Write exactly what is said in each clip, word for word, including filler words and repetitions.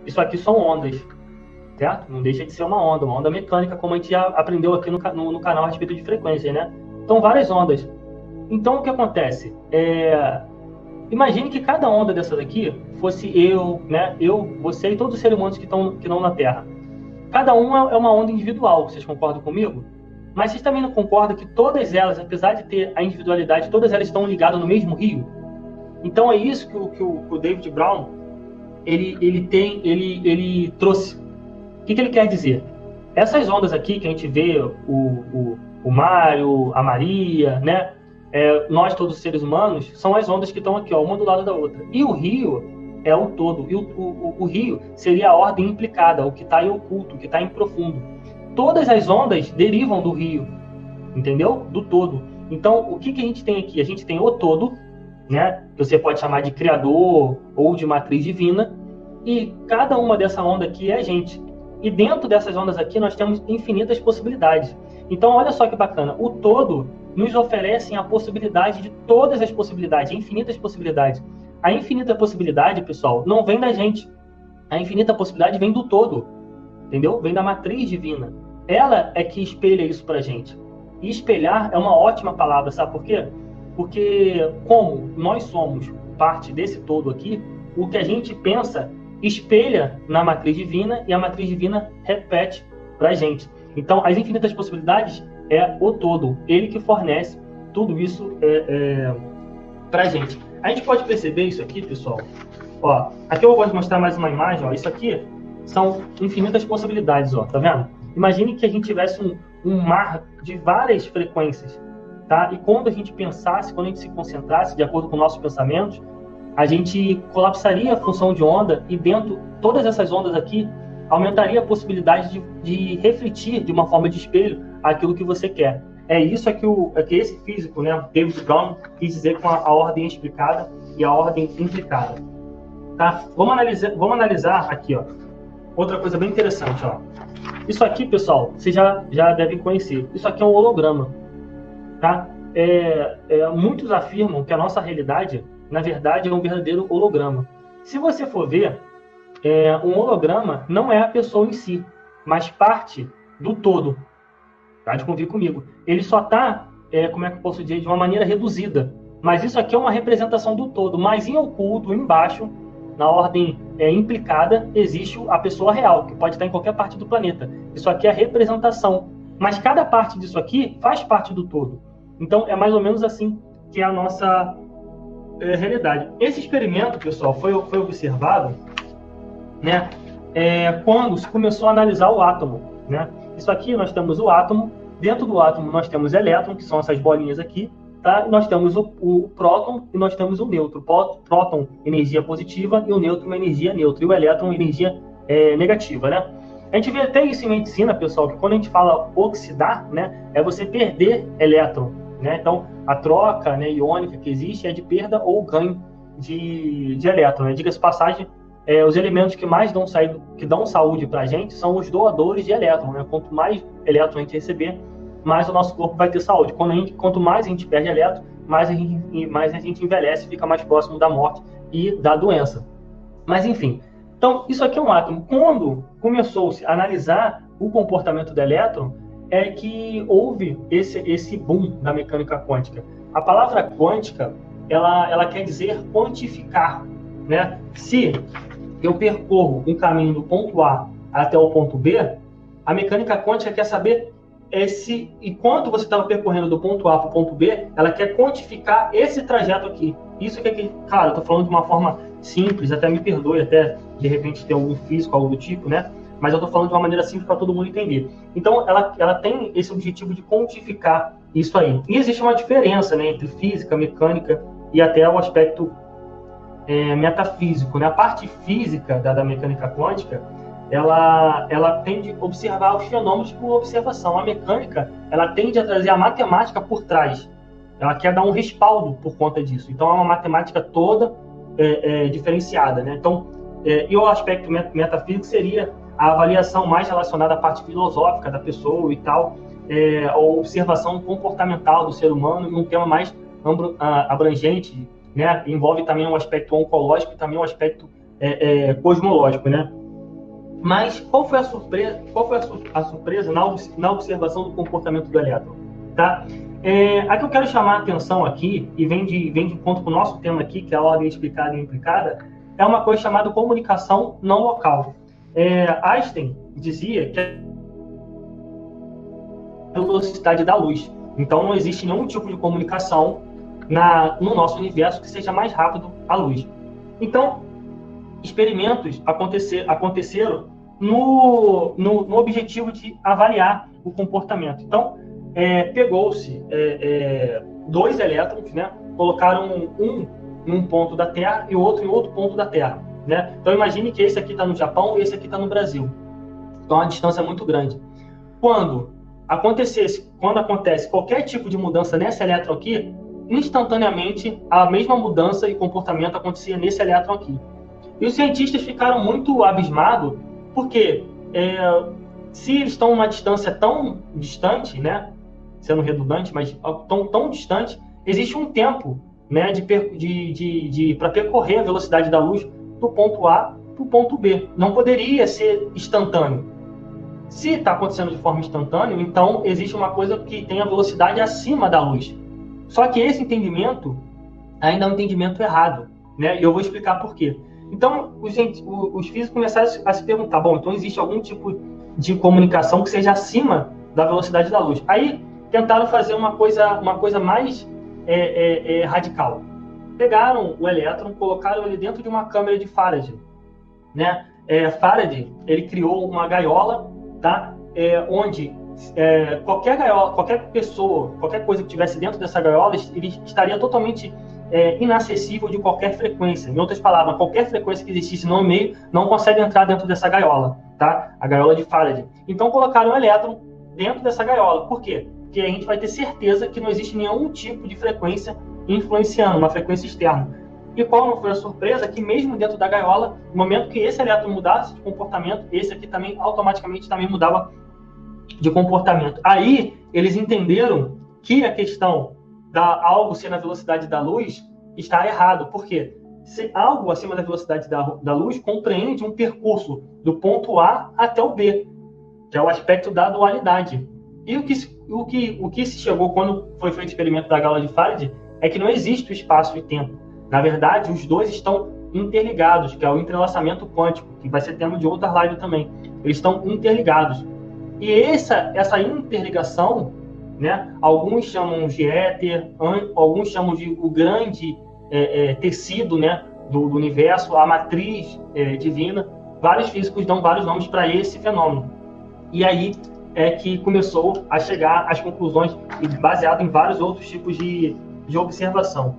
isso aqui são ondas, certo? Não deixa de ser uma onda, uma onda mecânica, como a gente já aprendeu aqui no, no, no canal a respeito de frequência, né? Então, várias ondas. Então, o que acontece? É... Imagine que cada onda dessa daqui fosse eu, né? Eu, você e todos os seres humanos que estão que estão na Terra. Cada uma é uma onda individual, vocês concordam comigo? Mas vocês também não concordam que todas elas, apesar de ter a individualidade, todas elas estão ligadas no mesmo rio? Então é isso que o, que o, que o David Brown ele, ele, tem, ele, ele trouxe. O que, que ele quer dizer? Essas ondas aqui que a gente vê, o, o, o Mário, a Maria, né? É, nós todos os seres humanos, são as ondas que estão aqui, ó, uma do lado da outra. E o rio é o todo. E o, o, o rio seria a ordem implicada, o que está em oculto, o que está em profundo. Todas as ondas derivam do rio, entendeu? Do todo. Então, o que, que a gente tem aqui? A gente tem o todo, né? Que você pode chamar de criador ou de matriz divina, e cada uma dessa onda aqui é a gente. E dentro dessas ondas aqui nós temos infinitas possibilidades. Então, olha só que bacana. O todo nos oferece a possibilidade de todas as possibilidades, infinitas possibilidades. A infinita possibilidade, pessoal, não vem da gente. A infinita possibilidade vem do todo, entendeu? Vem da matriz divina. Ela é que espelha isso pra gente. E espelhar é uma ótima palavra, sabe por quê? Porque como nós somos parte desse todo aqui, o que a gente pensa espelha na matriz divina e a matriz divina repete pra gente. Então, as infinitas possibilidades é o todo, ele que fornece tudo isso é, é, pra gente. A gente pode perceber isso aqui, pessoal. Ó, aqui eu vou mostrar mais uma imagem. Ó. Isso aqui são infinitas possibilidades, ó, tá vendo? Imagine que a gente tivesse um, um mar de várias frequências, tá? E quando a gente pensasse, quando a gente se concentrasse, de acordo com nossos pensamentos, a gente colapsaria a função de onda e dentro todas essas ondas aqui aumentaria a possibilidade de, de refletir de uma forma de espelho aquilo que você quer. É isso é que, o, é que esse físico, né, David Brown, quis dizer com a, a ordem explicada e a ordem implicada. Tá? Vamos analisar, vamos analisar aqui, ó, outra coisa bem interessante. Ó. Isso aqui, pessoal, vocês já, já devem conhecer. Isso aqui é um holograma. Tá? É, é, muitos afirmam que a nossa realidade, na verdade, é um verdadeiro holograma. Se você for ver, é, um holograma não é a pessoa em si, mas parte do todo. Tá? De convir comigo. Ele só está, é, como é que eu posso dizer, de uma maneira reduzida. Mas isso aqui é uma representação do todo. Mas em oculto, embaixo, na ordem é, implicada, existe a pessoa real, que pode estar em qualquer parte do planeta. Isso aqui é a representação. Mas cada parte disso aqui faz parte do todo. Então, é mais ou menos assim que é a nossa é, realidade. Esse experimento, pessoal, foi, foi observado, né, é, quando se começou a analisar o átomo. Né? Isso aqui, nós temos o átomo. Dentro do átomo, nós temos elétron, que são essas bolinhas aqui. Tá? E nós temos o, o próton e nós temos o nêutron. Próton, energia positiva, e o nêutron, uma energia neutra. E o elétron, energia é, negativa. Né? A gente vê até isso em medicina, pessoal, que quando a gente fala oxidar, né, é você perder elétron. Né? Então, a troca, né, iônica que existe é de perda ou ganho de, de elétron. Né? Diga-se passagem, é, os elementos que mais dão, saído, que dão saúde para a gente são os doadores de elétron. Né? Quanto mais elétron a gente receber, mais o nosso corpo vai ter saúde. Quando a gente, quanto mais a gente perde elétron, mais a gente, mais a gente envelhece, fica mais próximo da morte e da doença. Mas, enfim. Então, isso aqui é um átomo. Quando começou-se a analisar o comportamento do elétron, é que houve esse, esse boom da mecânica quântica. A palavra quântica, ela, ela quer dizer quantificar. Né? Se eu percorro um caminho do ponto A até o ponto B, a mecânica quântica quer saber esse, enquanto você estava percorrendo do ponto A para o ponto B, ela quer quantificar esse trajeto aqui. Isso que é que, claro, eu estou falando de uma forma simples, até me perdoe, até de repente ter algum físico, algo do tipo, né? Mas eu estou falando de uma maneira simples para todo mundo entender. Então, ela, ela tem esse objetivo de quantificar isso aí. E existe uma diferença, né, entre física, mecânica e até o aspecto é, metafísico. Né? A parte física da, da mecânica quântica, ela, ela tende a observar os fenômenos por observação. A mecânica, ela tende a trazer a matemática por trás. Ela quer dar um respaldo por conta disso. Então, é uma matemática toda é, é, diferenciada. Né? Então, é, e o aspecto metafísico seria a avaliação mais relacionada à parte filosófica da pessoa e tal, é, a observação comportamental do ser humano, e um tema mais abrangente, né? Envolve também um aspecto oncológico e também um aspecto é, é, cosmológico, né? Mas qual foi a surpresa, qual foi a, sur a surpresa na, na observação do comportamento do elétron? Tá? É, a que eu quero chamar a atenção aqui, e vem de, vem de encontro com o nosso tema aqui, que é a ordem explicada e implicada, é uma coisa chamada comunicação não local. É, Einstein dizia que a velocidade da luz. Então, não existe nenhum tipo de comunicação na, no nosso universo que seja mais rápido a luz. Então, experimentos acontecer, aconteceram no, no, no objetivo de avaliar o comportamento. Então, é, pegou-se é, é, dois elétrons, né, colocaram um em um ponto da Terra e outro em outro ponto da Terra. Né? Então, imagine que esse aqui está no Japão e esse aqui está no Brasil. Então, a distância é muito grande. Quando acontecesse, quando acontece qualquer tipo de mudança nesse elétron aqui, instantaneamente a mesma mudança e comportamento acontecia nesse elétron aqui. E os cientistas ficaram muito abismados, porque é, se eles estão numa distância tão distante, né, sendo redundante, mas tão, tão distante, existe um tempo, né, de, de, de, de, para percorrer a velocidade da luz do ponto A para o ponto B. Não poderia ser instantâneo. Se está acontecendo de forma instantânea, então existe uma coisa que tem a velocidade acima da luz. Só que esse entendimento ainda é um entendimento errado, né? E eu vou explicar por quê. Então, os, os físicos começaram a se perguntar, bom, então existe algum tipo de comunicação que seja acima da velocidade da luz. Aí, tentaram fazer uma coisa, uma coisa mais é, é, é, radical. Pegaram o elétron, colocaram ele dentro de uma câmara de Faraday, né? É, Faraday, ele criou uma gaiola, tá? É, onde é, qualquer gaiola, qualquer pessoa, qualquer coisa que estivesse dentro dessa gaiola, ele estaria totalmente é, inacessível de qualquer frequência. Em outras palavras, qualquer frequência que existisse no meio não consegue entrar dentro dessa gaiola, tá? A gaiola de Faraday. Então colocaram o elétron dentro dessa gaiola. Por quê? Porque a gente vai ter certeza que não existe nenhum tipo de frequência influenciando, uma frequência externa. E qual não foi a surpresa? Que mesmo dentro da gaiola, no momento que esse elétron mudasse de comportamento, esse aqui também automaticamente também mudava de comportamento. Aí eles entenderam que a questão da algo ser na velocidade da luz está errado. Por quê? Se algo acima da velocidade da, da luz compreende um percurso do ponto A até o B, que é o aspecto da dualidade. E o que, o que, o que se chegou quando foi feito o experimento da gaiola de Faraday é que não existe o espaço e tempo. Na verdade, os dois estão interligados, que é o entrelaçamento quântico, que vai ser tema de outra live também. Eles estão interligados. E essa, essa interligação, né, alguns chamam de éter, alguns chamam de o grande é, é, tecido, né, do, do universo, a matriz é, divina. Vários físicos dão vários nomes para esse fenômeno. E aí é que começou a chegar às conclusões, baseado em vários outros tipos de, de observação.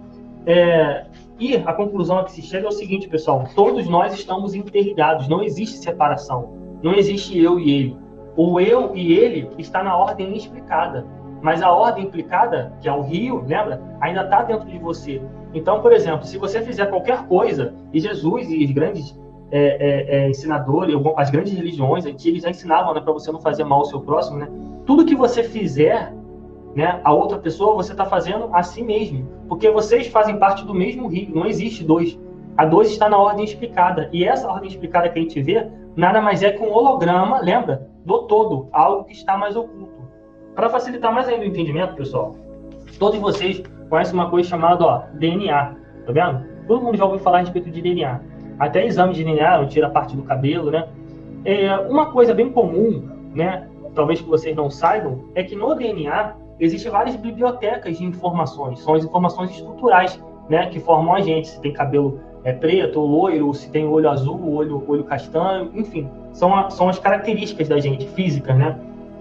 É, e a conclusão a que se chega é o seguinte, pessoal: todos nós estamos interligados, não existe separação, não existe eu e ele. O eu e ele está na ordem explicada, mas a ordem implicada, que é o rio, lembra? Ainda está dentro de você. Então, por exemplo, se você fizer qualquer coisa, e Jesus e os grandes é, é, é, ensinadores, as grandes religiões antigas já ensinavam, né, para você não fazer mal ao seu próximo, né? Tudo que você fizer, né, a outra pessoa, você está fazendo a si mesmo, porque vocês fazem parte do mesmo rio, não existe dois. A dois está na ordem explicada, e essa ordem explicada que a gente vê nada mais é que um holograma, lembra, do todo, algo que está mais oculto. Para facilitar mais ainda o entendimento, pessoal, todos vocês conhecem uma coisa chamada, ó, D N A, tá vendo? Todo mundo já ouviu falar a respeito de D N A. Até exame de D N A, não tira a parte do cabelo, né? É, uma coisa bem comum, né, talvez que vocês não saibam, é que no D N A existem várias bibliotecas de informações, são as informações estruturais, né, que formam a gente, se tem cabelo é, preto ou loiro, se tem olho azul, olho, olho castanho, enfim, são, a, são as características da gente, físicas, né?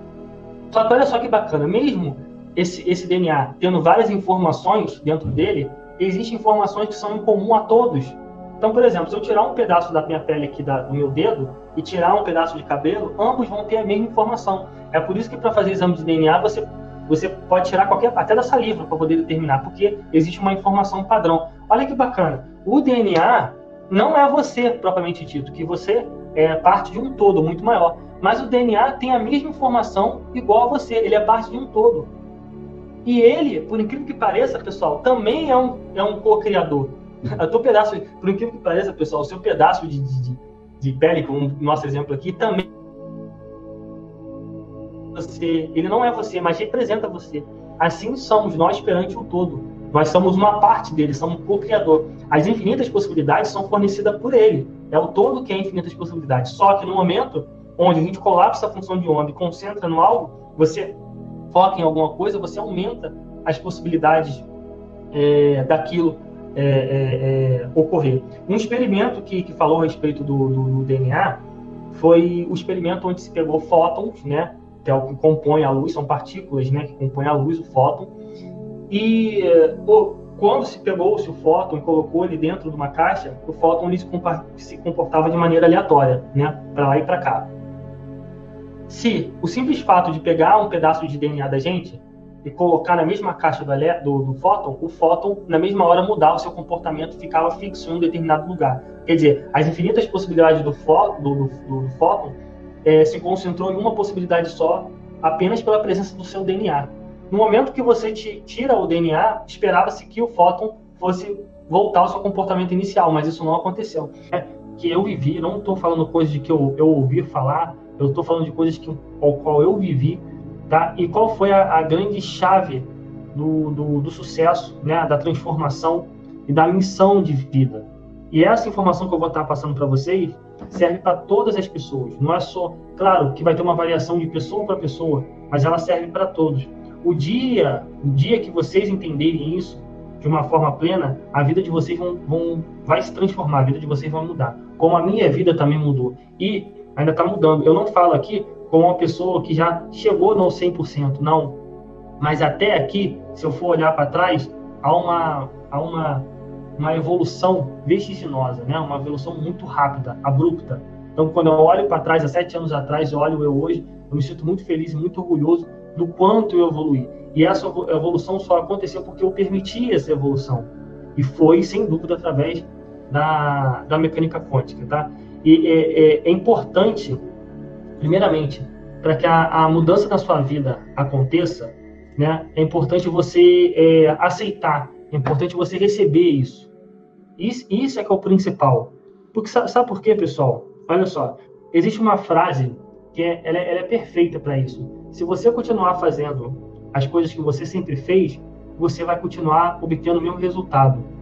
Só que olha só que bacana, mesmo esse, esse D N A tendo várias informações dentro dele, existem informações que são em comum a todos. Então, por exemplo, se eu tirar um pedaço da minha pele aqui da, do meu dedo e tirar um pedaço de cabelo, ambos vão ter a mesma informação. É por isso que para fazer exame de D N A, você, você pode tirar qualquer, até da saliva para poder determinar, porque existe uma informação padrão. Olha que bacana, o D N A não é você, propriamente dito, que você é parte de um todo muito maior, mas o D N A tem a mesma informação igual a você, ele é parte de um todo. E ele, por incrível que pareça, pessoal, também é um, é um co-criador. O teu pedaço, por incrível que pareça, pessoal, o seu pedaço de, de, de pele, como o nosso exemplo aqui, também você, ele não é você, mas representa você. Assim somos nós perante o todo. Nós somos uma parte dele, somos um co-criador. As infinitas possibilidades são fornecidas por ele. É o todo que é infinitas possibilidades. Só que no momento onde a gente colapsa a função de onda e concentra no algo, você foca em alguma coisa, você aumenta as possibilidades é, daquilo é, é, é, ocorrer. Um experimento que, que falou a respeito do, do, do D N A foi o experimento onde se pegou fótons, né, que é o que compõe a luz, são partículas, né, que compõem a luz, o fóton, e o, quando se pegou-se o fóton e colocou ele dentro de uma caixa, o fóton ele se comportava de maneira aleatória, né, para lá e para cá. Se o simples fato de pegar um pedaço de D N A da gente e colocar na mesma caixa do, do, do fóton, o fóton, na mesma hora, mudava o seu comportamento, ficava fixo em um determinado lugar. Quer dizer, as infinitas possibilidades do, fó, do, do, do fóton é, se concentrou em uma possibilidade só, apenas pela presença do seu D N A. No momento que você te, tira o D N A, esperava-se que o fóton fosse voltar ao seu comportamento inicial, mas isso não aconteceu. É que eu vivi, não estou falando coisas de que eu, eu ouvi falar, eu estou falando de coisas que, ao qual eu vivi, tá? E qual foi a, a grande chave do, do, do sucesso, né? Da transformação e da missão de vida. E essa informação que eu vou estar passando para vocês serve para todas as pessoas. Não é só, claro, que vai ter uma variação de pessoa para pessoa, mas ela serve para todos. O dia, o dia que vocês entenderem isso de uma forma plena, a vida de vocês vão, vão, vai se transformar, a vida de vocês vai mudar. Como a minha vida também mudou. E ainda está mudando. Eu não falo aqui como uma pessoa que já chegou no cem por cento, não. Mas até aqui, se eu for olhar para trás, há uma, há uma, uma evolução vertiginosa, né? Uma evolução muito rápida, abrupta. Então, quando eu olho para trás, há sete anos atrás, eu olho eu hoje, eu me sinto muito feliz e muito orgulhoso do quanto eu evoluí. E essa evolução só aconteceu porque eu permiti essa evolução. E foi, sem dúvida, através da, da mecânica quântica, tá? E é, é, é importante, primeiramente, para que a, a mudança na sua vida aconteça, né, é importante você é, aceitar, é importante você receber isso. isso. Isso é que é o principal. Porque, sabe, sabe por quê, pessoal? Olha só, existe uma frase que é, ela, é, ela é perfeita para isso. Se você continuar fazendo as coisas que você sempre fez, você vai continuar obtendo o mesmo resultado.